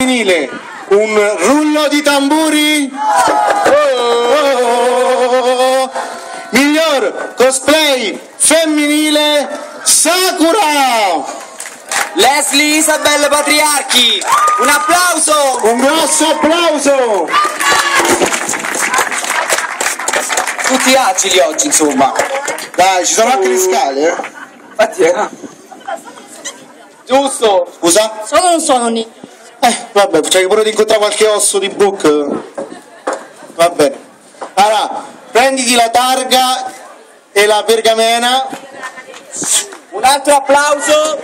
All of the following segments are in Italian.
femminile, un rullo di tamburi. Miglior cosplay femminile, Sakura. Leslie Isabelle Patriarchi, un applauso! Un grosso applauso! Tutti agili oggi, insomma. Dai, ci sono anche le scale, Infatti, giusto. Scusa? Sono non sono ni. Vabbè, c'hai pure di incontrare qualche osso di book. Va bene. Allora, prenditi la targa e la pergamena. Un altro applauso.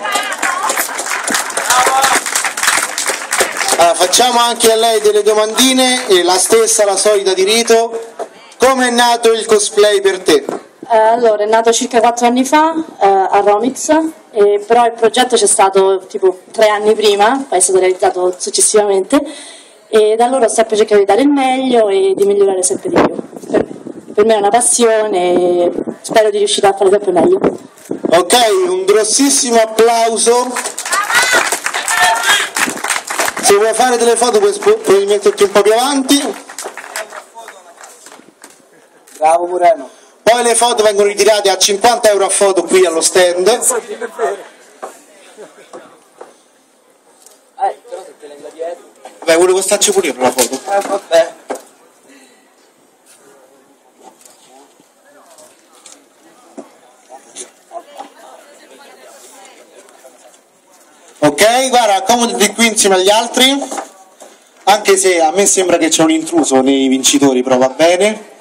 Allora, facciamo anche a lei delle domandine e la stessa, la solita di rito. Come è nato il cosplay per te? Allora, è nato circa 4 anni fa a Romix, però il progetto c'è stato tipo 3 anni prima, poi è stato realizzato successivamente e da allora ho sempre cercato di dare il meglio e di migliorare sempre di più. Per me è una passione e spero di riuscire a fare sempre meglio. Ok, un grossissimo applauso. Se vuoi fare delle foto puoi metterti un po' più avanti. Bravo Moreno. Poi le foto vengono ritirate a 50 euro a foto qui allo stand. Però se te la dietro. Vabbè, volevo starci pure io per la foto. Vabbè. Ok, guarda, accomodati qui insieme agli altri. Anche se a me sembra che c'è un intruso nei vincitori, però va bene.